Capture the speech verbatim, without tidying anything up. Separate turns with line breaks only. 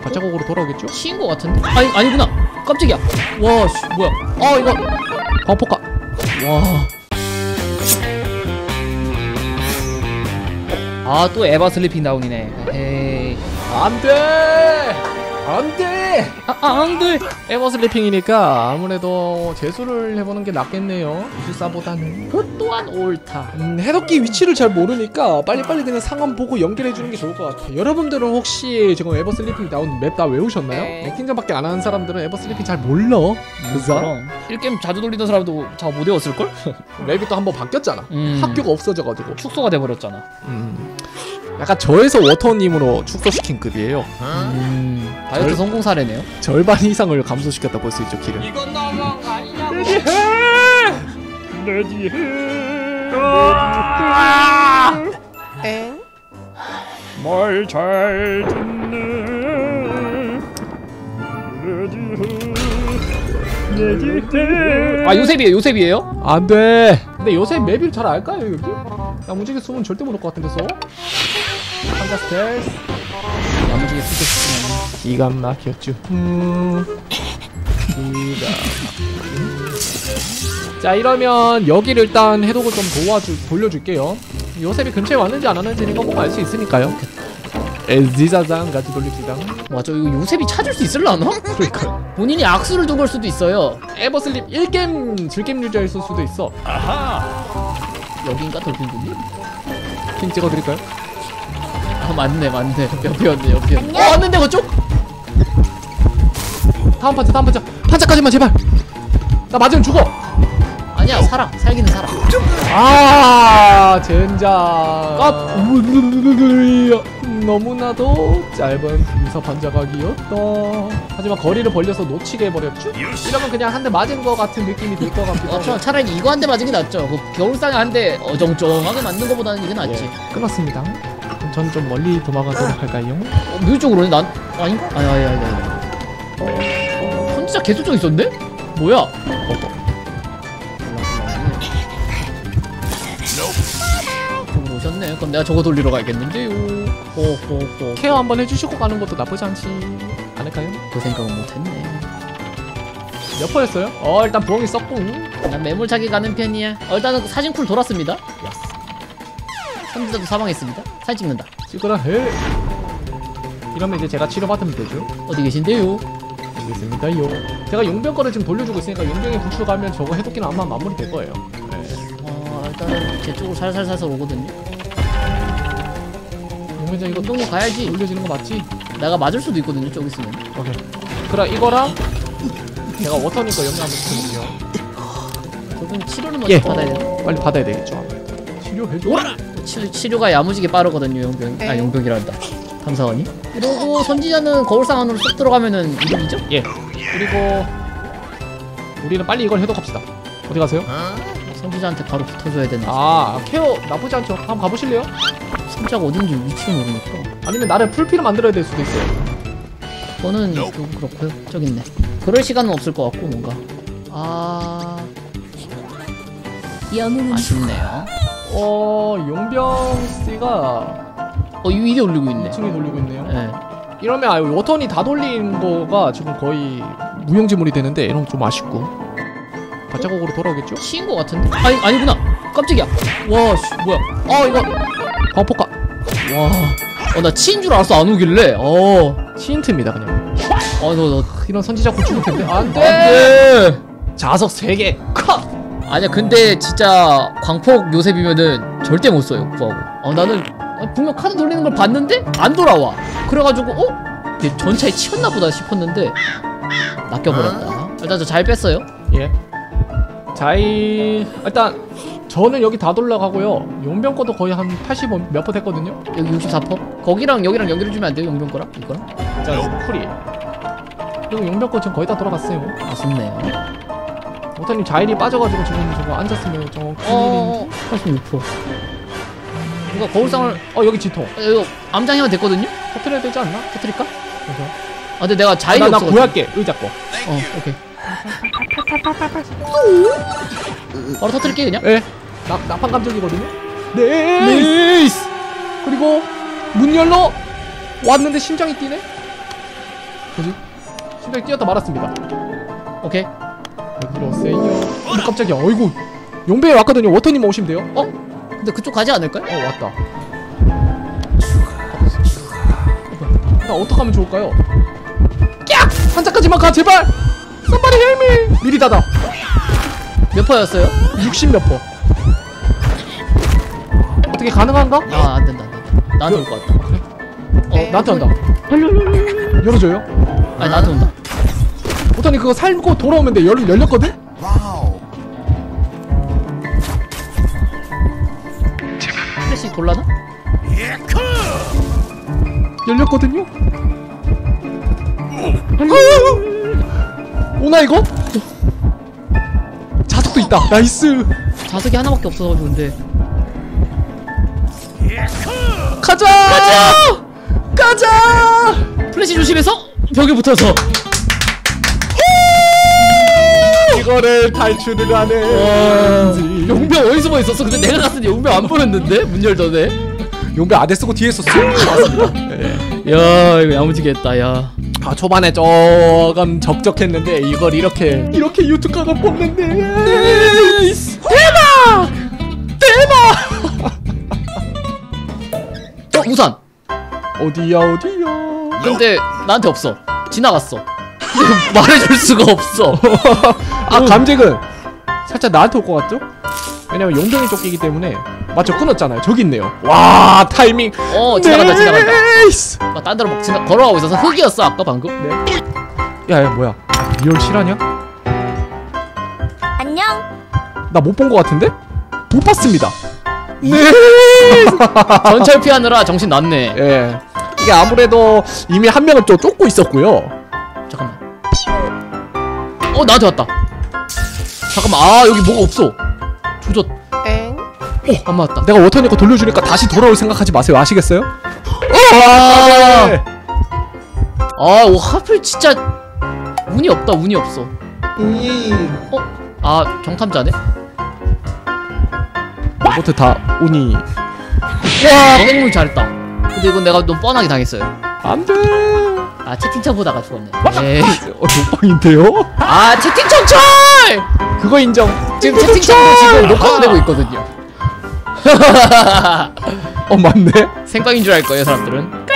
발자국으로 돌아오겠죠?
치인 거 같은데? 아니 아니구나. 깜짝이야. 와 씨, 뭐야? 아 이거
광폭가.
와. 아 또 에바 슬리핑 다운이네. 에이.
안돼! 안돼!
아, 아 안돼.
에버 슬리핑이니까 아무래도 재수를 해보는 게 낫겠네요. 기술사보다는.
그 또한 옳다.
음, 해독기 위치를 잘 모르니까 빨리빨리 그냥 상황 보고 연결해주는 게 좋을 것 같아요. 여러분들은 혹시 지금 에버 슬리핑 나온 맵 다 외우셨나요?
네.
액팅전밖에 안 하는 사람들은 에버 슬리핑 잘 몰라. 그래서
그럼 일 게임 자주 돌리던 사람도 잘 못 외웠을걸?
맵이 또 한번 바뀌었잖아.
음.
학교가 없어져가지고.
축소가 돼버렸잖아.
음. 약간 저에서 워터님으로 축소시킨 급이에요.
음. 다이어트
절-
성공 사례네요.
절반 이상을 감소시켰다 볼 수 있죠, 길은.
이건 너무한 거 아니냐고.
말 잘 듣네.
아 요셉이에요 요셉이에요?
안돼. 근데 요새 맵을 잘 알까요 여기? 야무지게 숨은 절대 못 올 것 같은데서. 한자 스텔스.
야무지게 쓰겠으면.
기가 막혔죠. 음. 기가 막혔죠. 자 이러면 여기를 일단 해독을 좀 도와주 돌려줄게요. 요셉이 근처에 왔는지 안 왔는지는 이거 보고 알 수 있으니까요. 에지사장 같이 돌립시다.
와 저 이거 요셉이 찾을 수 있을라나?
그러니까요.
본인이 악수를 둔 걸 수도 있어요.
에버슬립 일 게임 즐겜 유저였을 수도 있어.
여긴가 돌핀군이?
핀 찍어드릴까요?
아 맞네 맞네 옆이었네 옆이었네. 어 왔는데 그쪽?
다음 판자 다음 판자 판자까지만 제발. 나 맞으면 죽어.
아니야 살아 살기는 살아.
아 젠장. 아 너무나도 짧은 분사 반자각이었다. 하지만 거리를 벌려서 놓치게 해버렸죠? 이러면 그냥 한 대 맞은 것 같은 느낌이 들 것 같기도
어,
하고.
차, 차라리 이거 한 대 맞은 게 낫죠. 그 겨울상에 한 대 어정쩡하게 맞는 거보다는 이게 낫지.
예, 끝났습니다. 전 좀 멀리 도망가도록 할까요?
어, 뮤 쪽으로는 난 아니 아니 아니 아니 아니. 혼자 계속 좀 있었네? 뭐야? 어. 저거 오셨네. 그럼 내가 저거 돌리러 가야겠는데요. 호호호.
케어 한번 해주시고 가는 것도 나쁘지 않지 않을까요?
그 생각은 못했네.
몇 퍼였어요? 어 일단 부엉이 썼고.
난 매몰차게 가는 편이야. 어, 일단은 사진 쿨 돌았습니다. 선지자도 사망했습니다. 사진 찍는다.
찍으라 해. 이러면 이제 제가 치료받으면 되죠.
어디 계신데요?
알겠습니다요. 제가 용병 거를 지금 돌려주고 있으니까 용병이 구출 가면 저거 해독기는 아마 마무리 될 거예요. 네.
어, 일단은 제 쪽으로 살살살살 오거든요.
용병장 이거
운동이 가야지.
돌려지는 거 맞지?
내가 맞을 수도 있거든요. 저기 있으면.
오케이. 그럼 이거랑 제가 워터님 거 영양 한번 시켜볼게요.
저분 치료를 먼저
예.
받아야 되나?
빨리 받아야 되겠죠. 치료해줘.
치, 치료가 야무지게 빠르거든요. 용병. 아 용병이란다. 탐사원이. 그리고 선지자는 거울상 안으로 쏙 들어가면은 이득이죠?
예. 그리고 우리는 빨리 이걸 해독합시다. 어디 가세요?
선지자한테 바로 붙어줘야 되나?
아 케어 나쁘지 않죠. 한번 가보실래요?
선지자가 어딘지 위치를 모르니까.
아니면 나를 풀피로 만들어야 될 수도 있어요.
저는 그, 그렇고요. 저기 있네. 그럴 시간은 없을 것 같고 뭔가. 아
영웅은
아쉽네요.
어 용병 씨가
어 이 위에 올리고 있네.
이 층에 돌리고 있네요.
네.
이러면 아 워턴이 다 돌린 거가 지금 거의 무용지물이 되는데 이러면 좀 아쉽고. 발자국으로 돌아오겠죠?
치인 거 같은데? 아니 아니구나. 깜짝이야. 와 씨, 뭐야? 아 이거
광폭가.
와. 어 나 치인 줄 알았어 안 오길래. 어.
치인트입니다 그냥.
아너 너.
이런 선지자 고추일 텐데. 안돼.
안돼.
자석 세 개. 컷.
아니야 근데 진짜 광폭 요셉이면은 절대 못 써요 구하고. 어 나는 분명 카드 돌리는 걸 봤는데 안 돌아와. 그래가지고 어? 얘 전차에 치였나 보다 싶었는데 낚여버렸다. 일단 저 잘 뺐어요.
예. 자이 일단 저는 여기 다 돌아가고요. 용병 거도 거의 한 팔십 몇 퍼 됐거든요.
여기 육십사 퍼. 거기랑 여기랑 연결해주면 안 돼요 용병 거랑 이거랑?
자 쿨이. 그리고 용병 거 지금 거의 다 돌아갔어요.
아쉽네요.
오타님 자일이 빠져가지고 지금 저거 앉았으면 좀 큰일인.
어 팔십육 퍼. 이거 거울상을
어 여기 지통.
어, 이거 암장이면 됐거든요?
터트려야 되지 않나?
터트릴까?
그래서
아 근데 내가 자일이
나, 나
없어가지고.
구할게 의자 거.
어 오케이. 바로 터트릴게 그냥.
예. 나 나판 감정이거든요. 네.
네이스.
그리고 문 열러 왔는데 심장이 뛰네. 뭐지? 심장이 뛰었다 말았습니다.
오케이.
여기로 오세요. 어 깜짝이야. 어이구 용배에 왔거든요. 워터님 오시면 돼요. 어?
근데 그쪽 가지 않을까요?
어 왔다. 나 어떡하면 좋을까요? 깍! 한자까지만 가 제발! Somebody help me! 미리 닫아.
몇 퍼였어요?
육십 몇 퍼. 어떻게 가능한가?
아 안된다 안된다. 나한테 올 것 같다.
어 나한테 온다. 열어줘요.
아니 나한테 온다.
보더니 그거 살고 돌아오면 돼. 열, 열렸거든?
플래시 돌라나?
열렸거든요? 오나 이거? 자석도 있다. 나이스.
자석이 하나밖에 없어가지고 근데
가자! 가자! 가자!
플래시 조심해서 벽에 붙어서
이거를 탈출을 하네.
용병 어디서 뭐 있었어? 근데 내가 갔을 때 용병 안 보였는데? 문 열더네?
용배 아대 쓰고 뒤에서 쑥 왔습니다.
야 이거 야무지게 했다 야.
아 초반에 조금 적적했는데 이걸 이렇게 이렇게 유튜브가 뽑는데 대박! 대박!
어 우산!
어디야 어디야?
근데 나한테 없어. 지나갔어. 근데 말해줄 수가 없어.
아 감직은 살짝 나한테 올 것 같죠? 왜냐면 용병이 쫓기기 때문에 맞죠? 끊었잖아요. 저기 있네요. 와 타이밍.
어 지나간다 지나간다.
네이스.
아, 딴 데로 막 지나 걸어가고 있어서 흙이었어 아까 방금.
네. 야야 뭐야? 리얼 실화냐?
안녕.
나 못 본 것 같은데? 못 봤습니다. 네.
전철 피하느라 정신 났네.
예. 이게 아무래도 이미 한 명은 또 쫓고 있었고요.
잠깐만. 어 나한테 왔다. 잠깐만 아 여기 뭐가 없어. 조졌.
엥?
어 안 맞았다.
내가 워터니 거 돌려주니까 다시 돌아올 생각하지 마세요. 아시겠어요?
아,
네.
아, 오, 하필 진짜 운이 없다, 운이 없어. 어? 아, 경탐자네?
로봇 다 운이.
와, 땡물 잘했다. 근데 이건 내가 너무 뻔하게 당했어요.
안 돼.
아, 채팅창 보다가 죽었네. 에이.
어, 녹방인데요?
아, 채팅창 철!
그거 인정.
지금 채팅창도 지금 녹화가 되고 있거든요.
어, 맞네.
생방인 줄 알 거예요, 사람들은.